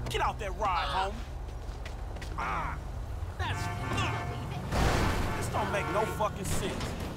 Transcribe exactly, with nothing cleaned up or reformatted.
Get out that ride, homie. Ah, that's fuck. This don't make no fucking sense.